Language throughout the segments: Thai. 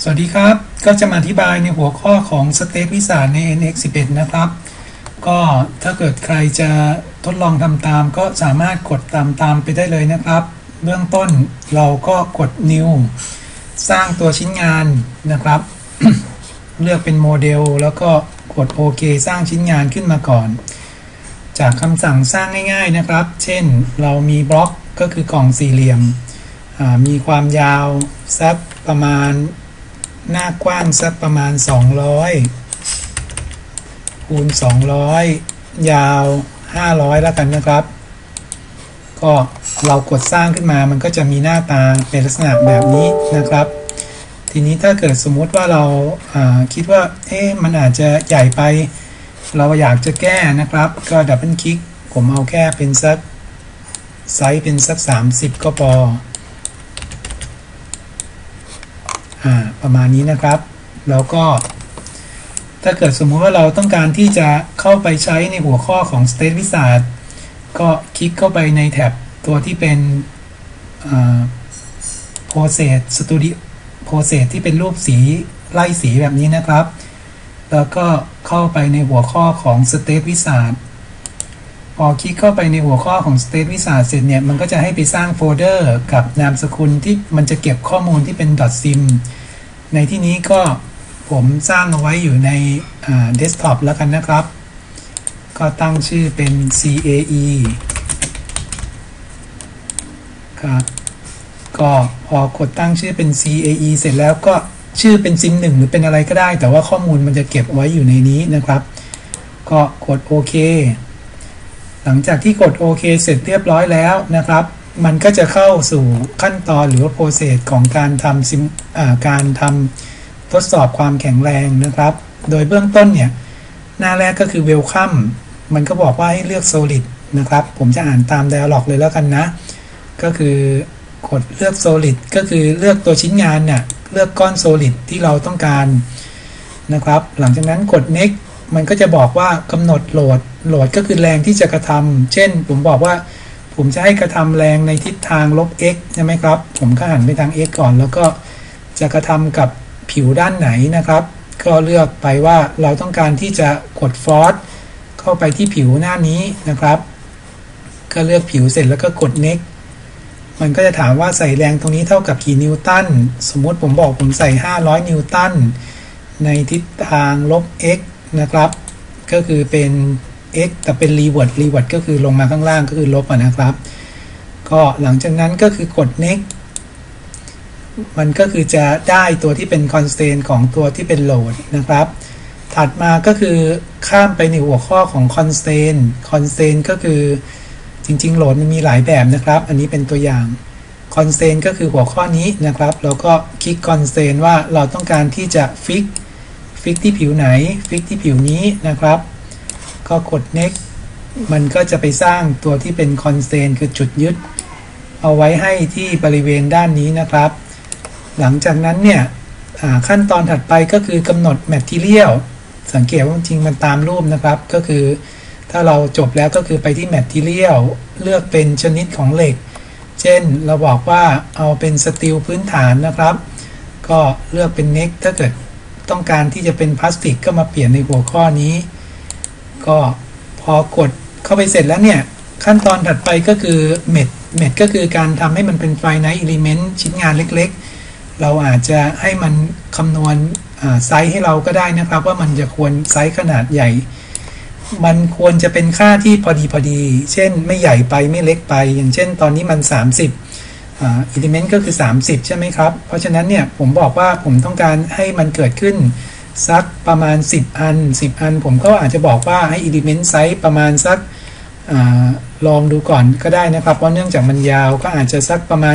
สวัสดีครับก็จะมาอธิบายในหัวข้อของ State Wizard ใน NX11 นะครับก็ถ้าเกิดใครจะทดลองทำตามก็สามารถกดตามไปได้เลยนะครับเบื้องต้นเราก็กด New สร้างตัวชิ้นงานนะครับ เลือกเป็นโมเดลแล้วก็กดโอเคสร้างชิ้นงานขึ้นมาก่อนจากคำสั่งสร้างง่ายๆนะครับเช่นเรามีบล็อกก็คือกล่องสี่เหลี่ยมมีความยาวสักประมาณหน้ากว้างสักประมาณ200คูณ200ยาว500แล้วกันนะครับก็เรากดสร้างขึ้นมามันก็จะมีหน้าตาเป็นลักษณะแบบนี้นะครับทีนี้ถ้าเกิดสมมุติว่าเราคิดว่ามันอาจจะใหญ่ไปเราอยากจะแก้นะครับก็ดับเบิลคลิกผมเอาแค่เป็นสักไซส์เป็นสัก30ก็พอประมาณนี้นะครับแล้วก็ถ้าเกิดสมมุติว่าเราต้องการที่จะเข้าไปใช้ในหัวข้อของ State Wizard ก็คลิกเข้าไปในแท็บตัวที่เป็นProcess Studio Process ที่เป็นรูปสีไล่สีแบบนี้นะครับแล้วก็เข้าไปในหัวข้อของ State Wizard พอคลิกเข้าไปในหัวข้อของ State Wizard เสร็จเนี่ยมันก็จะให้ไปสร้างโฟลเดอร์กับนามสกุลที่มันจะเก็บข้อมูลที่เป็น .sim ในที่นี้ก็ผมสร้างเอาไว้อยู่ในdesktop แล้วกันนะครับก็ตั้งชื่อเป็น CAE ครับก็พอกดตั้งชื่อเป็น CAE เสร็จแล้วก็ชื่อเป็น sim1 หรือเป็นอะไรก็ได้แต่ว่าข้อมูลมันจะเก็บไว้อยู่ในนี้นะครับก็กดโอเคหลังจากที่กดโอเคเสร็จเรียบร้อยแล้วนะครับมันก็จะเข้าสู่ขั้นตอนหรือว่า process ของการทำทดสอบความแข็งแรงนะครับโดยเบื้องต้นเนี่ยหน้าแรกก็คือ welcome มันก็บอกว่าให้เลือก solid นะครับผมจะอ่านตาม dialog เลยแล้วกันนะก็คือกดเลือก solid ก็คือเลือกตัวชิ้นงานเนี่ยเลือกก้อน solid ที่เราต้องการนะครับหลังจากนั้นกด next มันก็จะบอกว่ากำหนดโหลดก็คือแรงที่จะกระทำเช่นผมบอกว่าผมจะให้กระทำแรงในทิศทางลบ x ใช่ไหมครับผมก็หันไปทาง x ก่อนแล้วก็จะกระทำกับผิวด้านไหนนะครับก็เลือกไปว่าเราต้องการที่จะกด force เข้าไปที่ผิวหน้านี้นะครับก็เลือกผิวเสร็จแล้วก็กด next มันก็จะถามว่าใส่แรงตรงนี้เท่ากับกี่นิวตันสมมุติผมบอกผมใส่500นิวตันในทิศทางลบ x นะครับก็คือเป็น x แต่เป็น reward ก็คือลงมาข้างล่างก็คือลบนะครับก็หลังจากนั้นก็คือกด next มันก็คือจะได้ตัวที่เป็น constraint ของตัวที่เป็น load นะครับถัดมาก็คือข้ามไปในหัวข้อของ constraint ก็คือจริงๆ load มันมีหลายแบบนะครับอันนี้เป็นตัวอย่าง constraint ก็คือหัวข้อนี้นะครับแล้วก็คลิก constraint ว่าเราต้องการที่จะ fix ที่ผิวไหน fix ที่ผิวนี้นะครับก็กด next มันก็จะไปสร้างตัวที่เป็น constraint คือจุดยึดเอาไว้ให้ที่บริเวณด้านนี้นะครับหลังจากนั้นเนี่ยขั้นตอนถัดไปก็คือกำหนด material สังเกตว่าจริงมันตามรูปนะครับก็คือถ้าเราจบแล้วก็คือไปที่ material เลือกเป็นชนิดของเหล็กเช่นเราบอกว่าเอาเป็นสตีลพื้นฐานนะครับก็เลือกเป็น next ถ้าเกิดต้องการที่จะเป็นพลาสติกก็มาเปลี่ยนในหัวข้อนี้ก็พอกดเข้าไปเสร็จแล้วเนี่ยขั้นตอนถัดไปก็คือ MET ก็คือการทำให้มันเป็น finite element ชิ้นงานเล็กๆเราอาจจะให้มันคำนวณไซส์ให้เราก็ได้นะครับว่ามันจะควรไซส์ขนาดใหญ่มันควรจะเป็นค่าที่พอดีเช่นไม่ใหญ่ไปไม่เล็กไปอย่างเช่นตอนนี้มัน30element ก็คือ30ใช่ไหมครับเพราะฉะนั้นเนี่ยผมบอกว่าผมต้องการให้มันเกิดขึ้นสักประมาณ10 อันผมก็อาจจะบอกว่าให้ element size ประมาณสักลองดูก่อนก็ได้นะครับเพราะเนื่องจากมันยาวก็อาจจะสักประมาณ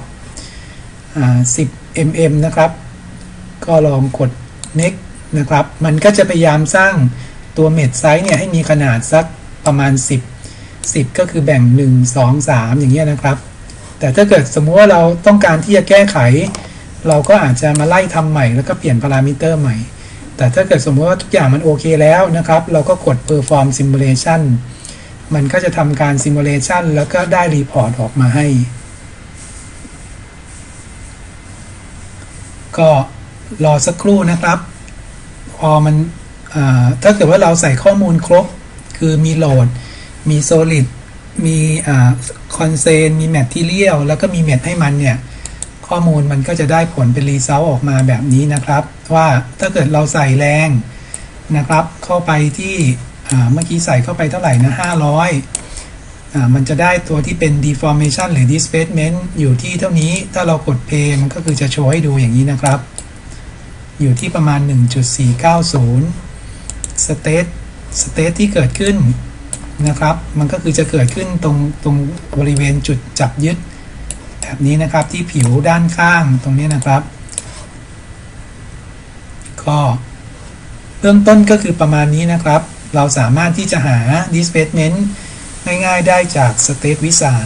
10 mm นะครับก็ลองกด next นะครับมันก็จะพยายามสร้างตัว mesh size เนี่ยให้มีขนาดสักประมาณ10ก็คือแบ่ง1 2 3อย่างเงี้ยนะครับแต่ถ้าเกิดสมมุติว่าเราต้องการที่จะแก้ไขเราก็อาจจะมาไล่ทำใหม่แล้วก็เปลี่ยนพารามิเตอร์ใหม่แต่ถ้าเกิดสมมติว่าทุกอย่างมันโอเคแล้วนะครับเราก็กด perform simulation มันก็จะทำการ simulation แล้วก็ได้ report ออกมาให้ก็รอสักครู่นะครับพอมันถ้าเกิดว่าเราใส่ข้อมูลครบคือมีโหลดมี solid มีคอนเซนมี material แล้วก็มีเมทให้มันเนี่ยข้อมูลมันก็จะได้ผลเป็น result ออกมาแบบนี้นะครับว่าถ้าเกิดเราใส่แรงนะครับเข้าไปที่เมื่อกี้ใส่เข้าไปเท่าไหร่นะ500มันจะได้ตัวที่เป็น deformation หรือ displacement อยู่ที่เท่านี้ถ้าเรากด play มันก็คือจะโชว์ให้ดูอย่างนี้นะครับอยู่ที่ประมาณ 1.490 state ที่เกิดขึ้นนะครับมันก็คือจะเกิดขึ้นตรงบริเวณจุดจับยึดแบบนี้นะครับที่ผิวด้านข้างตรงนี้นะครับก็เริ่มต้นก็คือประมาณนี้นะครับเราสามารถที่จะหา displacement ง่ายๆได้จาก state wizard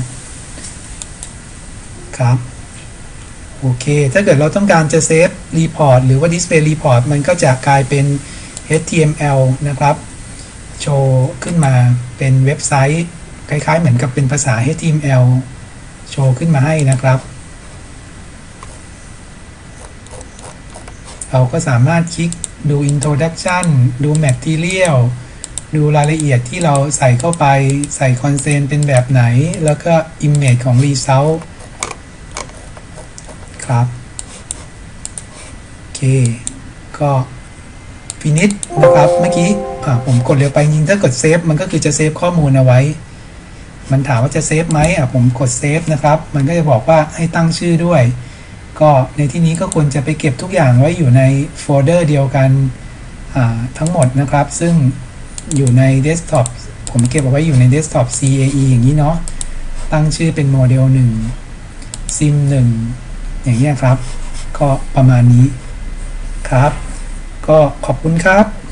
ครับโอเคถ้าเกิดเราต้องการจะเซฟ report หรือว่า display report มันก็จะกลายเป็น HTML นะครับโชว์ขึ้นมาเป็นเว็บไซต์คล้ายๆเหมือนกับเป็นภาษา HTML โชว์ขึ้นมาให้นะครับเราก็สามารถคลิกดู introduction ดู material ดูรายละเอียดที่เราใส่เข้าไปใส่ consent เป็นแบบไหนแล้วก็ image ของ result ครับโอเคก็ฟินิชนะครับเมื่อกี้ผมกดเร็วไปจริงถ้ากดเซฟมันก็คือจะเซฟข้อมูลเอาไว้มันถามว่าจะเซฟไหมผมกดเซฟนะครับมันก็จะบอกว่าให้ตั้งชื่อด้วยก็ในที่นี้ก็ควรจะไปเก็บทุกอย่างไว้อยู่ในโฟลเดอร์เดียวกันทั้งหมดนะครับซึ่งอยู่ในเดสก์ท็อปผมเก็บเอาไว้อยู่ในเดสก์ท็อป CAE อย่างนี้เนาะตั้งชื่อเป็นโมเดล1 sim 1อย่างนี้ครับก็ประมาณนี้ครับก็ขอบคุณครับ